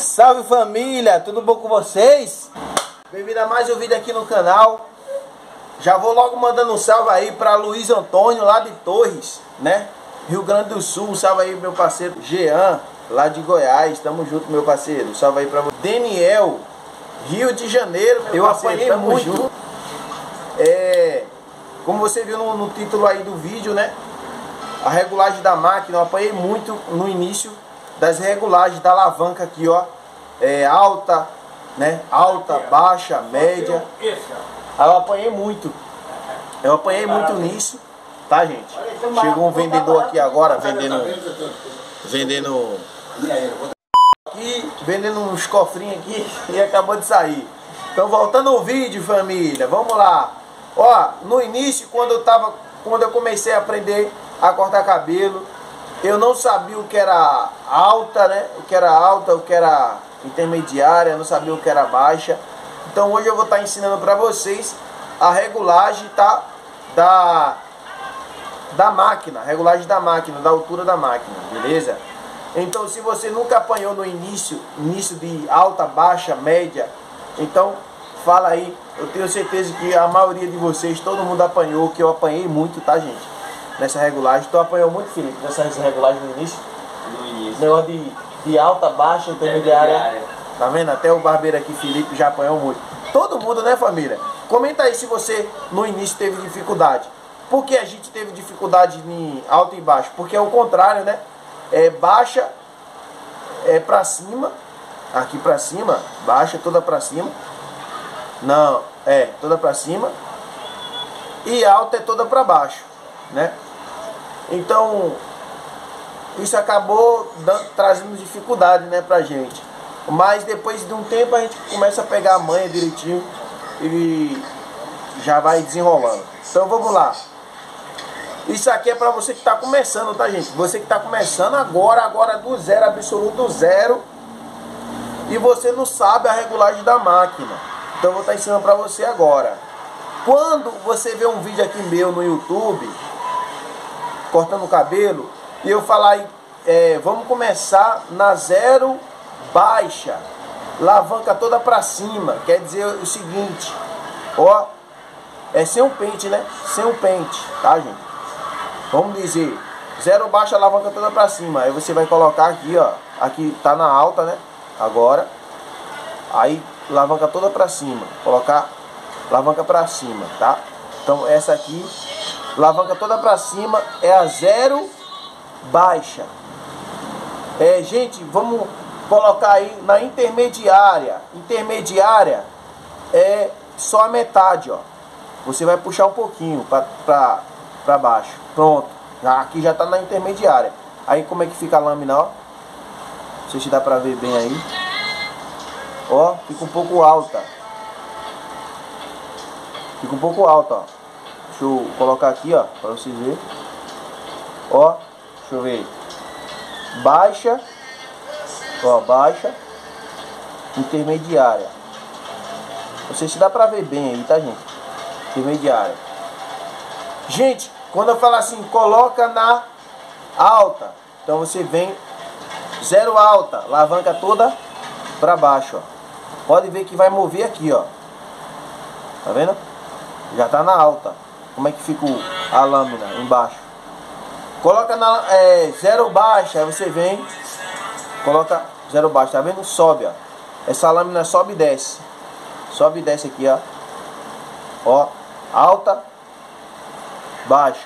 Salve família, tudo bom com vocês? Bem-vindo a mais um vídeo aqui no canal. Já vou logo mandando um salve aí para Luiz Antônio, lá de Torres, né? Rio Grande do Sul. Um salve aí meu parceiro Jean, lá de Goiás. Tamo junto, meu parceiro. Um salve aí para você. Daniel, Rio de Janeiro, meu parceiro. Eu apanhei muito. Como você viu no título aí do vídeo, né? A regulagem da máquina, eu apanhei muito no início das regulagens da alavanca aqui, ó. Alta, né? Alta, baixa, média. Aí eu apanhei muito. Eu apanhei muito nisso, tá, gente? Chegou um vendedor aqui agora, vendendo uns cofrinhos aqui e acabou de sair. Então, voltando ao vídeo, família, vamos lá. Ó, no início, quando eu comecei a aprender a cortar cabelo, eu não sabia o que era alta, né? O que era alta, o que era intermediária, não sabia o que era baixa. Então hoje eu vou estar ensinando para vocês a regulagem, tá? Da máquina, a regulagem da máquina, da altura da máquina, beleza? Então se você nunca apanhou no início de alta, baixa, média, então fala aí. Eu tenho certeza que a maioria de vocês, todo mundo apanhou, que eu apanhei muito, tá, gente? Nessa regulagem. Tu apanhou muito, Felipe, nessa regulagem no início? No início. Negócio de alta, baixa, intermediária. Tá vendo? Até o barbeiro aqui, Felipe, já apanhou muito. Todo mundo, né, família? Comenta aí se você no início teve dificuldade. Por que a gente teve dificuldade em alta e baixa? Porque é o contrário, né? Baixa pra cima. Aqui pra cima. Baixa toda pra cima. Não, toda pra cima. E alta é toda pra baixo, né? Então isso acabou trazendo dificuldade, né, pra gente. Mas depois de um tempo a gente começa a pegar a manha direitinho e já vai desenrolando. Então vamos lá. Isso aqui é pra você que tá começando, tá, gente? Você que tá começando agora do zero, absoluto zero, e você não sabe a regulagem da máquina. Então eu vou estar ensinando pra você agora. Quando você vê um vídeo aqui meu no YouTube cortando o cabelo e eu falar vamos começar na zero baixa, alavanca toda pra cima, quer dizer o seguinte, ó, sem um pente, né? Sem um pente, tá, gente? Vamos dizer, zero baixa, alavanca toda pra cima. Aí você vai colocar aqui, ó, aqui tá na alta, né? Agora, aí alavanca toda pra cima, colocar alavanca pra cima, tá? Então essa aqui, alavanca toda pra cima, é a zero baixa. Gente, vamos colocar aí na intermediária. Intermediária é só a metade, ó. Você vai puxar um pouquinho pra baixo. Pronto, aqui já tá na intermediária. Aí como é que fica a lâmina, ó? Não sei se dá pra ver bem aí. Ó, fica um pouco alta. Fica um pouco alta, ó. Deixa eu colocar aqui, ó, pra vocês verem. Ó, deixa eu ver. Baixa. Ó, baixa. Intermediária. Não sei se dá pra ver bem aí, tá, gente? Intermediária. Gente, quando eu falar assim, coloca na alta. Então você vem zero alta, alavanca toda pra baixo, ó. Pode ver que vai mover aqui, ó. Tá vendo? Já tá na alta. Como é que fica a lâmina embaixo? Coloca na zero baixa, aí você vem, coloca zero baixa, tá vendo? Sobe, ó. Essa lâmina sobe e desce. Sobe e desce aqui, ó. Ó, alta, baixa,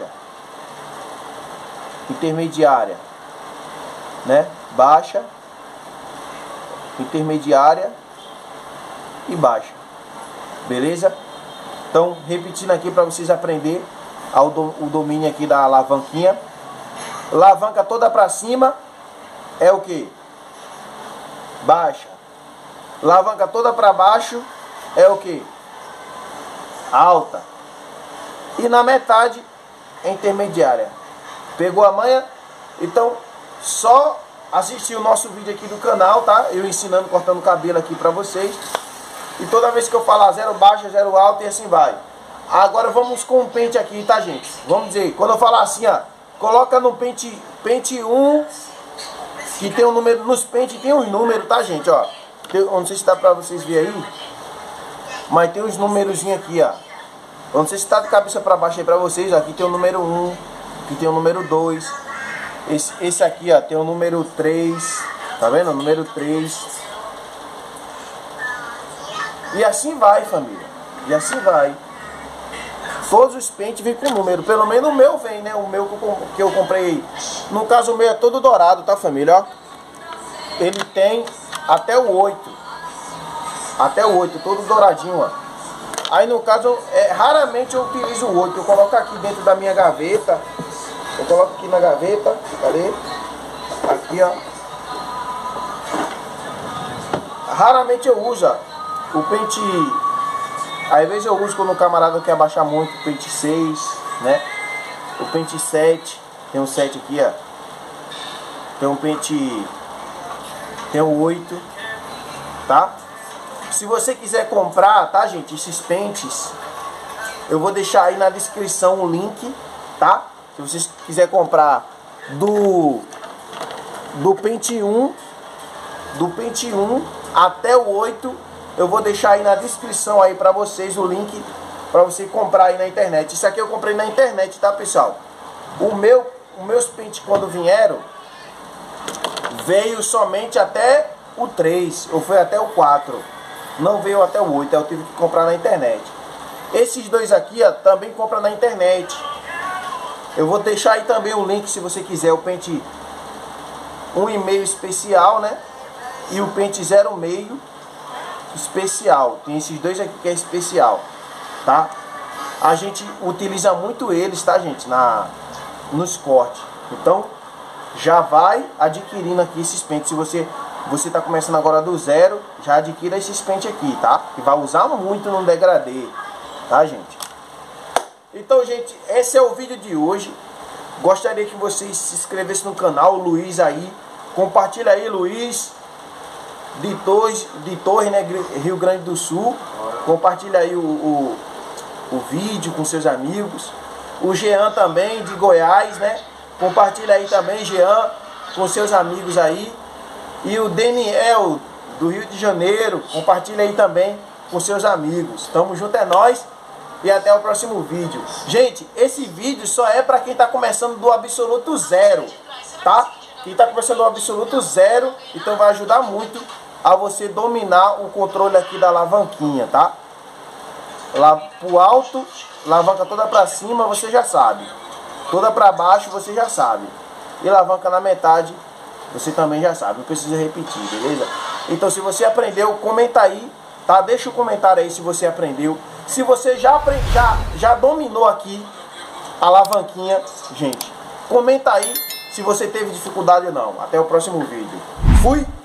intermediária, né? Baixa, intermediária e baixa. Beleza? Então, repetindo aqui para vocês aprenderem o domínio aqui da alavanquinha. Alavanca toda para cima é o que? Baixa. Alavanca toda para baixo é o que? Alta. E na metade é intermediária. Pegou a manha? Então, só assistir o nosso vídeo aqui do canal, tá? Eu ensinando, cortando cabelo aqui para vocês. E toda vez que eu falar zero baixa, zero alta e assim vai. Agora vamos com o pente aqui, tá, gente? Vamos dizer, quando eu falar assim, ó, coloca no pente 1, Que tem um número, nos pentes tem uns números, tá, gente, ó. Eu não sei se dá pra vocês verem aí, mas tem uns numerozinhos aqui, ó. Eu não sei se tá de cabeça pra baixo aí pra vocês, ó. Aqui tem o número 1, aqui tem o número 2. Esse aqui, ó, tem o número 3, tá vendo? O número 3. E assim vai, família. E assim vai. Todos os pentes vêm com número. Pelo menos o meu vem, né? O meu que eu comprei. No caso, o meu é todo dourado, tá, família? Ó. Ele tem até o 8. Até o 8, todo douradinho, ó. Aí, no caso, raramente eu utilizo o 8. Eu coloco aqui dentro da minha gaveta. Eu coloco aqui na gaveta. Cadê? Aqui, ó. Raramente eu uso, ó, o pente... Às vezes eu uso quando o camarada quer abaixar muito, o pente 6, né? O pente 7, tem um 7 aqui, ó. Tem um pente... Tem um 8, tá? Se você quiser comprar, tá, gente, esses pentes, eu vou deixar aí na descrição o link, tá? Se você quiser comprar do pente 1, até o 8, eu vou deixar aí na descrição aí pra vocês o link pra você comprar aí na internet. Isso aqui eu comprei na internet, tá, pessoal? Os meus pentes, quando vieram, veio somente até o 3, ou foi até o 4. Não veio até o 8, eu tive que comprar na internet. Esses dois aqui, ó, também compra na internet. Eu vou deixar aí também o link se você quiser. O pente 1,5 especial, né? E o pente 0,5 especial. Tem esses dois aqui que é especial, tá? A gente utiliza muito eles, tá, gente? Nos cortes. Então, já vai adquirindo aqui esses pentes. Se você tá começando agora do zero, já adquira esses pentes aqui, tá? Que vai usar muito no degradê, tá, gente? Então, gente, esse é o vídeo de hoje. Gostaria que vocês se inscrevessem no canal, o Luiz aí. Compartilha aí, Luiz. De Torres, né, Rio Grande do Sul. Compartilha aí o vídeo com seus amigos. O Jean também, de Goiás, né? Compartilha aí também, Jean, com seus amigos aí. E o Daniel, do Rio de Janeiro, compartilha aí também com seus amigos. Tamo junto, é nóis. E até o próximo vídeo. Gente, esse vídeo só é pra quem tá começando do absoluto zero, tá? Quem tá começando do absoluto zero, então vai ajudar muito a você dominar o controle aqui da alavanquinha, tá? Lá pro alto, alavanca toda pra cima, você já sabe. Toda pra baixo, você já sabe. E alavanca na metade, você também já sabe. Não precisa repetir, beleza? Então, se você aprendeu, comenta aí, tá? Deixa o comentário aí se você aprendeu. Se você já dominou aqui a alavanquinha, gente, comenta aí se você teve dificuldade ou não. Até o próximo vídeo. Fui!